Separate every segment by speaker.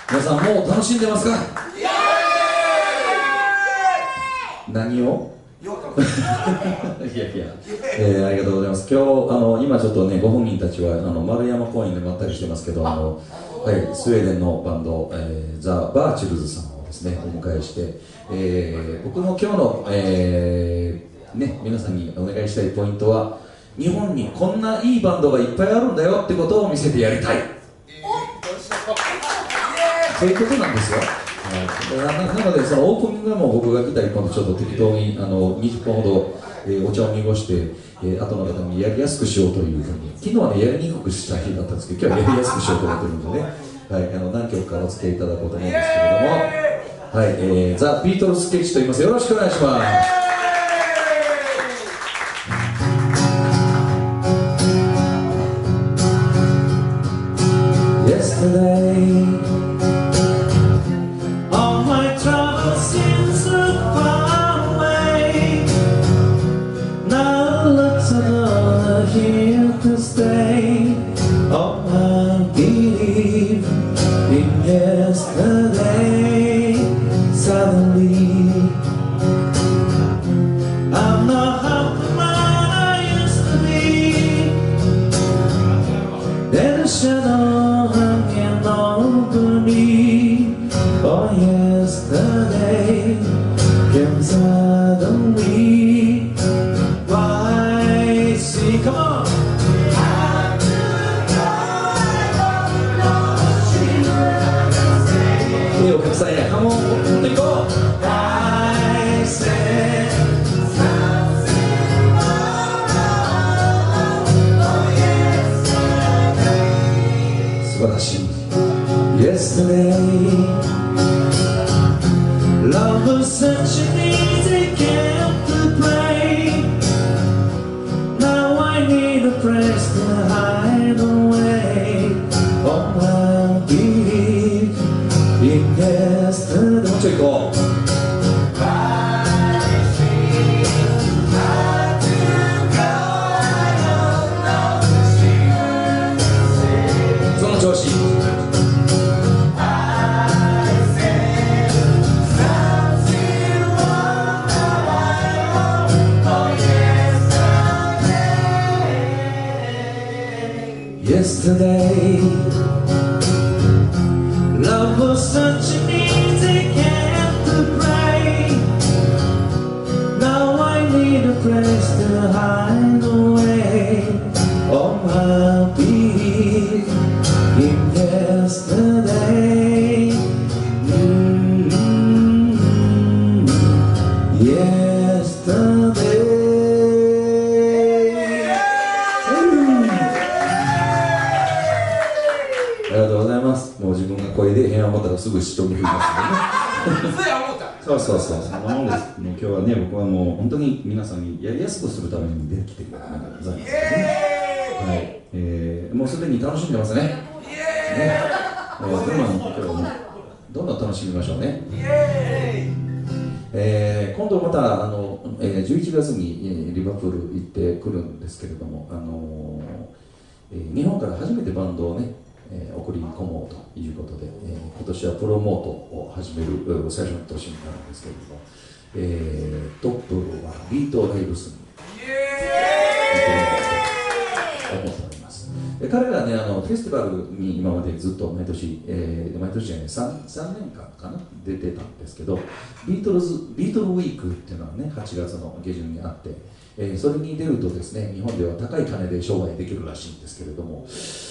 Speaker 1: 皆さんもう楽しんでますか？何をいやいや、ありがとうございます。今日今ちょっとね、ご本人たちは丸山公園でまったりしてますけど、はい、スウェーデンのバンド、ザ・バーチルズさんをですね、お迎えして、僕も今日の、ね、皆さんにお願いしたいポイントは、日本にこんないいバンドがいっぱいあるんだよってことを見せてやりたい、そういうことなんですよ。なので、そのオープニングはもう僕が来たり、今度ちょっと適当に20分ほど、お茶を濁して、後の方にやりやすくしようというふうに、昨日はね、やりにくくした日だったんですけど、今日はやりやすくしようと思ってるんでね、はい、何曲かお付き合いいただこうと思うんですけれども、はい、ザ・ビートルズ・スケッチと言います。よろしくお願いします。Yesterday, all my troubles seem so far away. Now looks another here to stay. Oh, I believe in yesterday. Suddenly, I'm not half the man I used to be. There's a shadow hanging over me. Oh, yesterday came suddenly. Why, see, come on. Hey, お客さんや、come on, 持っていこう。I said素晴らしい。Yesterday, love was such an easy game to play. Now I need a place to hide away. Oh, I believe in yesterday. もうちょい行こう。その調子。Yesterday, love was such an easy game to play. Now I need a place to hide away. Oh, I believe in yesterday. Yesterday.ありがとうございます。もう自分が声で変を思ったらすぐ人に振りますのでね。そうそうそう、そんなもんです。もう今日はね、僕はもう本当に皆さんにやりやすくするために出てきてくれたのでございますね。はい、もうすでに楽しんでますね。ね、どんどん今日はね、どんどん楽しみましょうね。今度また11月にリバプール行ってくるんですけれども、日本から初めてバンドをね、送り込もうということで、今年はプロモートを始める最初の年になるんですけれども、トップはビートライブスに思っております。彼らね、フェスティバルに今までずっと毎年じゃない、3年間かな出てたんですけど、ビートルウィークっていうのはね、8月の下旬にあって、それに出るとですね、日本では高い金で商売できるらしいんですけれども、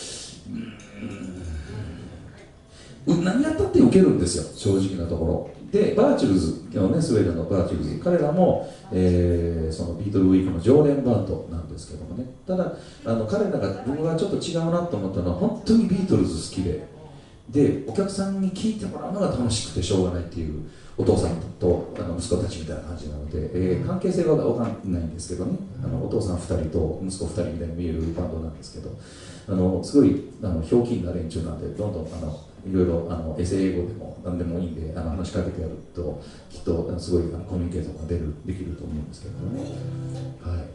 Speaker 1: 何やったって受けるんですよ、正直なところで。バーチルズ、ね、スウェーデンのバーチルズ、彼らも、そのビートルウィークの常連バンドなんですけどもね。ただ彼らが、僕がちょっと違うなと思ったのは、本当にビートルズ好きで、お客さんに聴いてもらうのが楽しくてしょうがないっていうお父さんと息子たちみたいな感じなので、関係性は分かんないんですけどね、お父さん2人と息子2人みたいに見えるバンドなんですけど、すごいひょうきんな連中なんで、どんどんいろいろエセ英語でも何でもいいんで話しかけてやると、きっとすごいコミュニケーションができると思うんですけどね。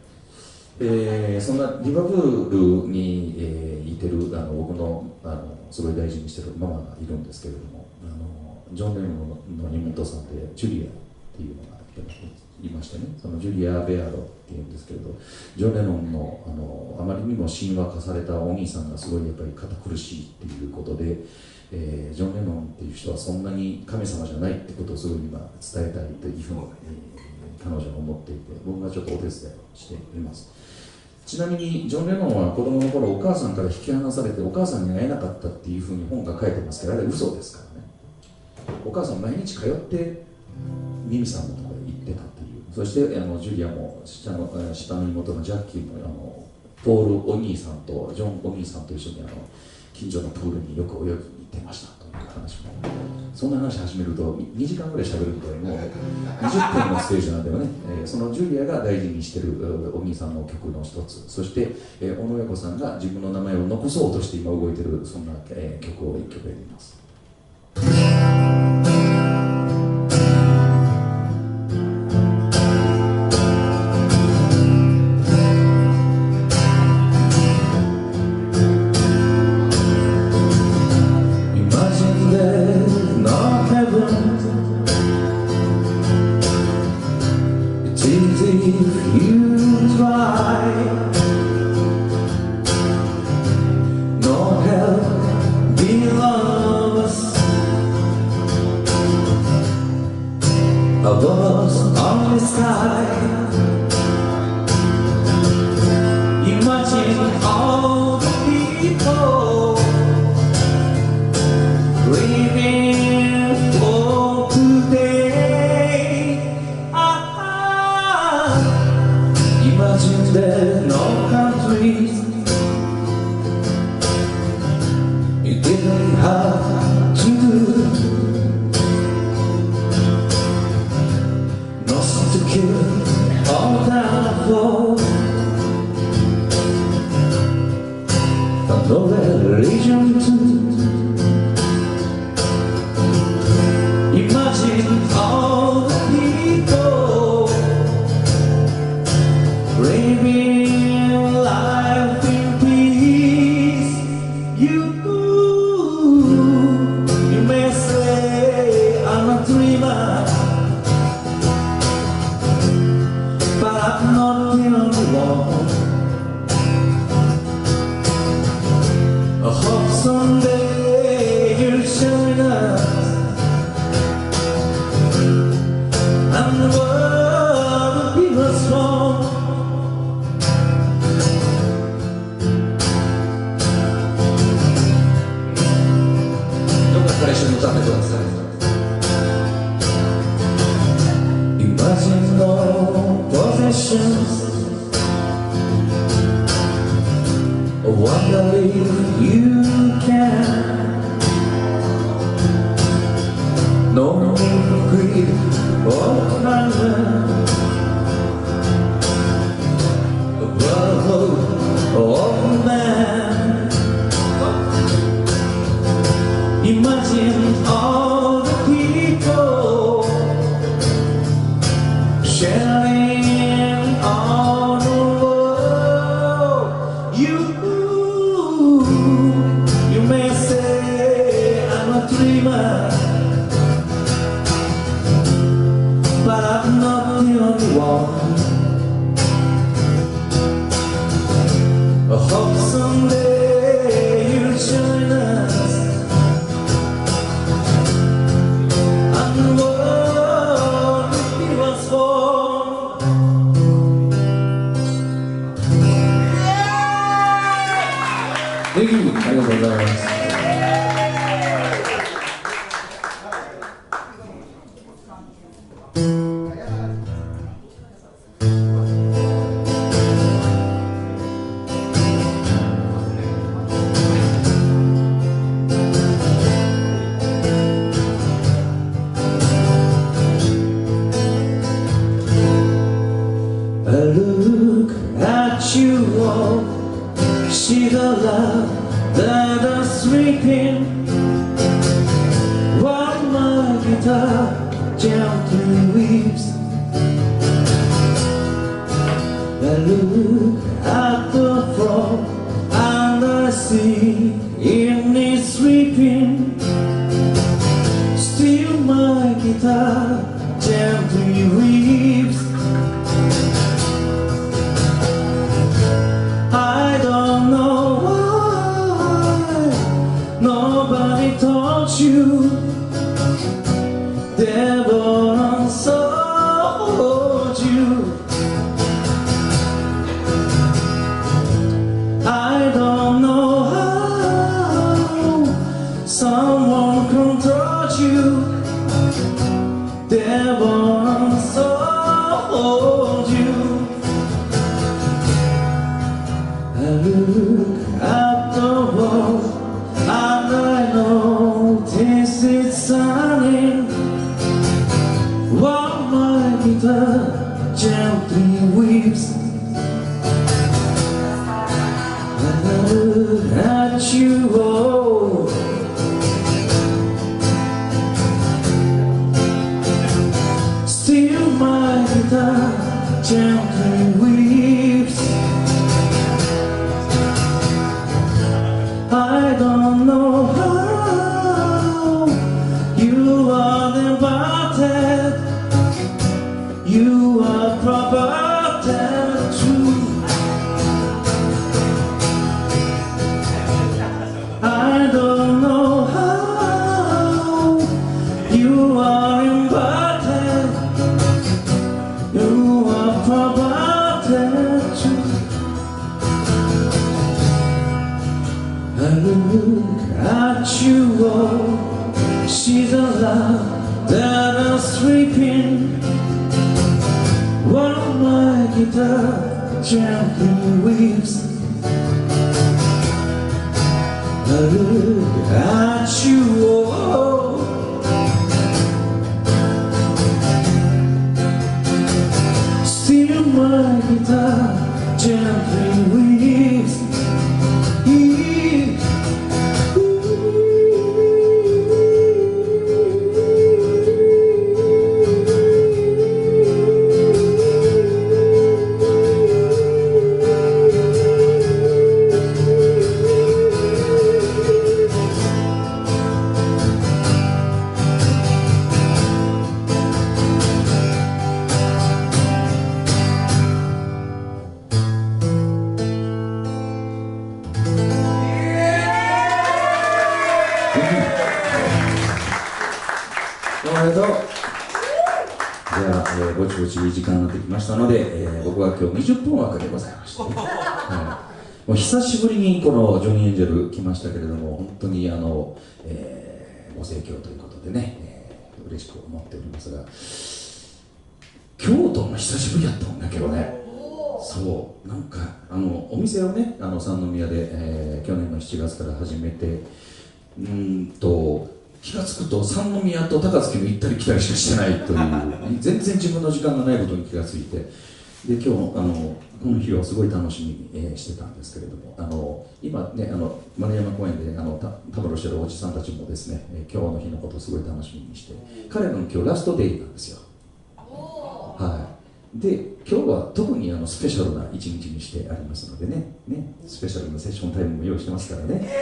Speaker 1: はい、そんなリバプールに、いてる僕のすごい大事にしてるママがいるんですけれども、ジョン・レノンの妹さんでジュリアっていうのがいましてね、そのジュリア・ベアードっていうんですけれど、ジョン・レノンの、あまりにも神話化されたお兄さんがすごいやっぱり堅苦しいっていうことで、ジョン・レノンっていう人はそんなに神様じゃないってことをすごい今伝えたいというふうに、彼女は思っていて、僕がちょっとお手伝いしています。ちなみにジョン・レノンは子供の頃お母さんから引き離されてお母さんに会えなかったっていうふうに本が書いてますけど、あれ嘘ですからね。お母さん毎日通ってミミさんのところへ行ってたっていう。そしてジュリアも下の妹のジャッキーもポールお兄さんとジョンお兄さんと一緒に近所のプールによく泳ぎに行ってましたという話も、そんな話始めると2時間ぐらい喋るんで、もう20分のステージなんだよね。そのジュリアが大事にしているお兄さんの曲の一つ、そして小野親子さんが自分の名前を残そうとして今動いている、そんな曲を1曲やります。
Speaker 2: Look at the fall and I see in this
Speaker 1: guitar gently weeps. I don't know why nobody told you devil unsold you. I don't know how someone controlled you. Devil unsold you. I look at the wall and I notice it's sunny. While my guitar gently weeps, and I look at you, oh, still my guitar gently weeps. I don't know how you are departed. You are property true. I don't know how you are imparted. You are property true. I look at you, oh, she's a love that I'm sleeping. While my guitar gently weeps, I look at you, oh, still my guitar gently weeps.おめでとう。じゃあ、ぼちぼちいい時間になってきましたので、僕は今日20分枠でございました、はい、もう久しぶりにこのジョニー・エンジェル来ましたけれども、本当にご盛況ということでね、嬉しく思っておりますが、京都も久しぶりやったもんね、今日ね。そうなんかお店をね三宮で、去年の7月から始めて、気が付くと三宮と高槻の行ったり来たりしかしてないという全然自分の時間がないことに気が付いて、で今日この日をすごい楽しみに、してたんですけれども、今ね丸山公園でたむろしてるおじさんたちもですね、今日の日のことをすごい楽しみにして、彼らの今日ラストデイなんですよ。はい、で今日は特にスペシャルな一日にしてありますのでね、スペシャルなセッションタイムも用意してますからね。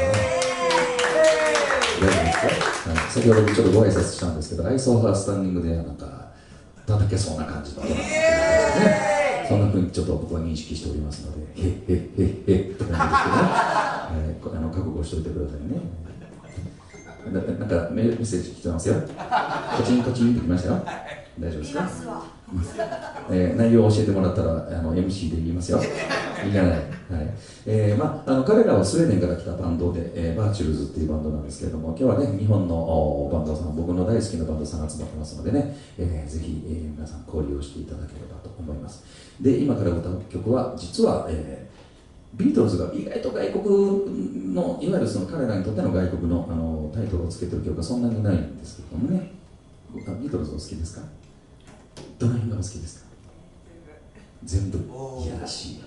Speaker 1: 大丈夫ですか？はい、先ほどちょっとご挨拶したんですけど、アイソーハースタンディングでなんか叩けそうな感じの、ね、そんな風にちょっと僕は認識しておりますので、へっへっへっへって感じですけどね、覚悟しておいてくださいね。なんかメッセージ来てますよ。コチンコチンってきましたよ。大丈夫ですか？内容を教えてもらったらMC で言いますよ。いらない。はい。彼らはスウェーデンから来たバンドで、バーチュルズっていうバンドなんですけれども、今日はね日本のバンドさん、僕の大好きなバンドさんが集まってますのでね、ぜひ、皆さん交流をしていただければと思います。で今から歌う曲は実は、ビートルズが意外と外国のいわゆるその彼らにとっての外国の、タイトルをつけてる曲がそんなにないんですけどもね。ビートルズお好きですか？どの辺がお好きですか？全部。いやらしい。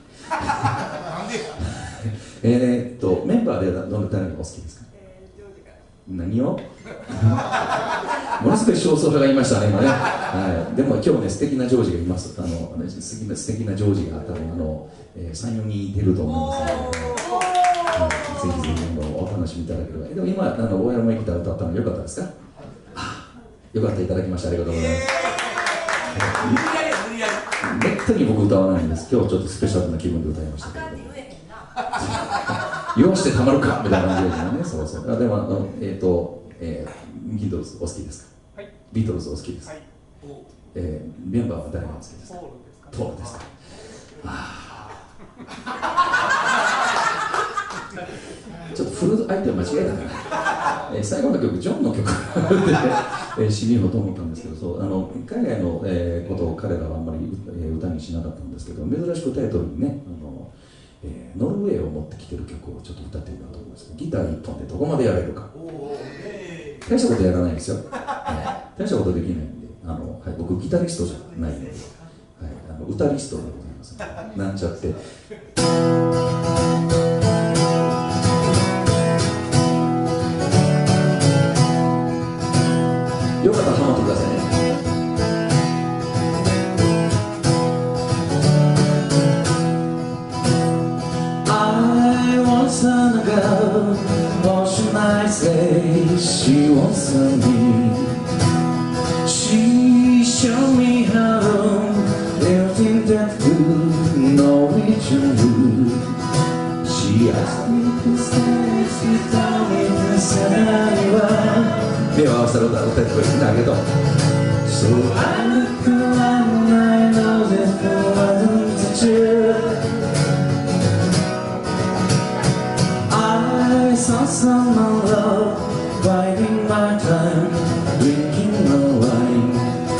Speaker 1: メンバーで誰がお好きですか？何をものすごい少数派がいましたね、今ね。はい、でも今日ね、素敵なジョージがいます。素敵なジョージが多分3、4人いてると思いますので、ぜひぜひお楽しみいただければ。でも今、大山由紀太歌ったのよかったですか？ よかった、いただきましてありがとうございます。
Speaker 2: 無理やり無理やり。
Speaker 1: めったに僕歌わないんです。今日ちょっとスペシャルな気分で歌いましたけど。言わしてたまるかみたいな感じですよね。そうそう。でもビートルズお好きですか？
Speaker 2: はい。
Speaker 1: ビートルズお好きですか？
Speaker 2: はい。
Speaker 1: メンバーは誰が好きですか？
Speaker 2: ポールですか？
Speaker 1: ポールですか？ちょっとフル相手を間違えたかな。最後の曲、ジョンの曲で締めようと思ったんですけど、そう海外の、ことを彼らはあんまり、歌にしなかったんですけど、珍しくタイトルにね、ノルウェーを持ってきてる曲をちょっと歌ってみようと思います。ギター1本でどこまでやれるか。大したことやらないですよ。大したことできないんで、はい、僕ギタリストじゃないんで、はい、歌リストでございます。なんちゃって。よかったらハマってくださいね。I was a girl, what should I say? She was a me. She showed me her room, everything that could know it you. She asked me to stay, she told me to say well. 目を合わせたら歌ってくれるね、ありがとう。So I look around, I know that it wasn't true. I saw someone love, biding my time, drinking my wine.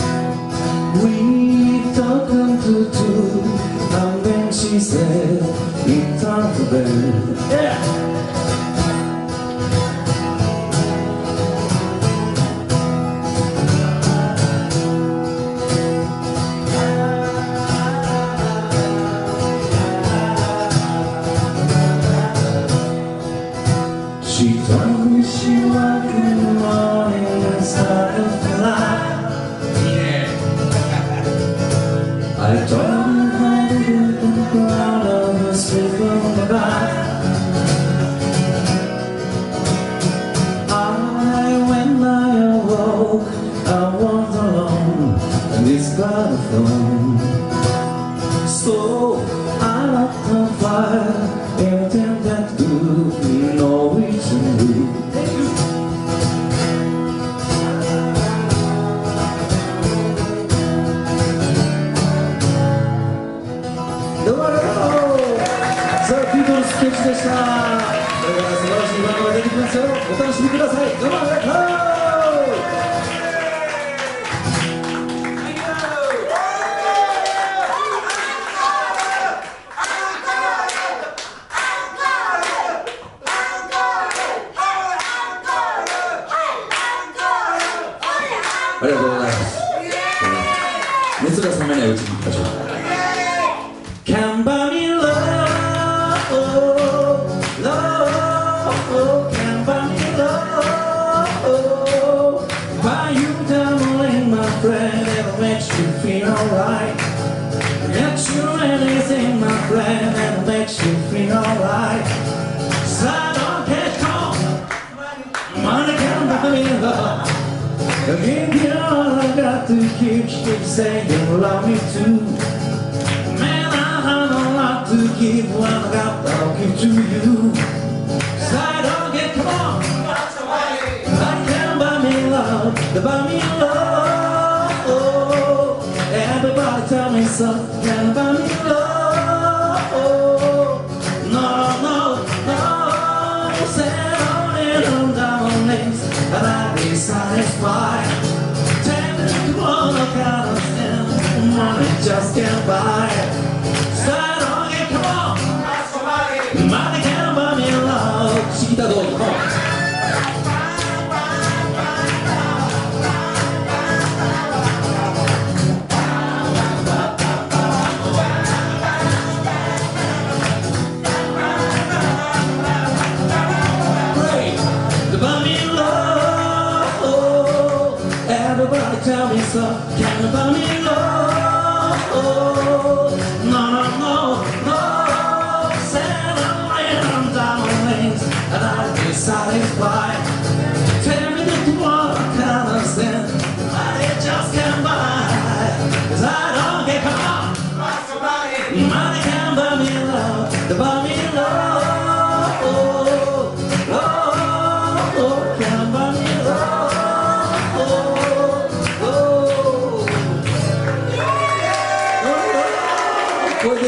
Speaker 1: We talked to two, and then she said, it's time for bed. Yeah! She told me she woke in the morning and started to lie. I told her how to do the crowd of the sleep on the back. When I awoke, I was alone in this battlefield. So I looked on fire, everything that good, no reason to.どうもありがとう。さあ、ビートルズスケッチでした。これから素晴らしいバンドが出てきますよ。お楽しみください。どうもありがとう。ありがとうございます。熱が冷めないうちに行きましょう。Can buy me love, love, can buy me love, buy you darling, my friend, it'll make you feel alright. Get you anything, my friend, it'll make you feel alright. So I don't get caught, money can buy me love. Give you all I got to keep saying you love me too. Man, I have a lot to give when I got talking to you. Side on, get come on. I can buy me love, buy me love. Oh, everybody tell me something, can buy me love. No, no, no, say on it on diamonds, and I'll be satisfied. Money just can't buy it. So don't get come on. Money can't buy me love. 不思議だどうぞ。Everybody tell me so. Can you buy me love? No, no, no, no. Send on diamonds, and I'll be satisfied. Tell me that you want to understand.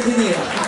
Speaker 2: てねえや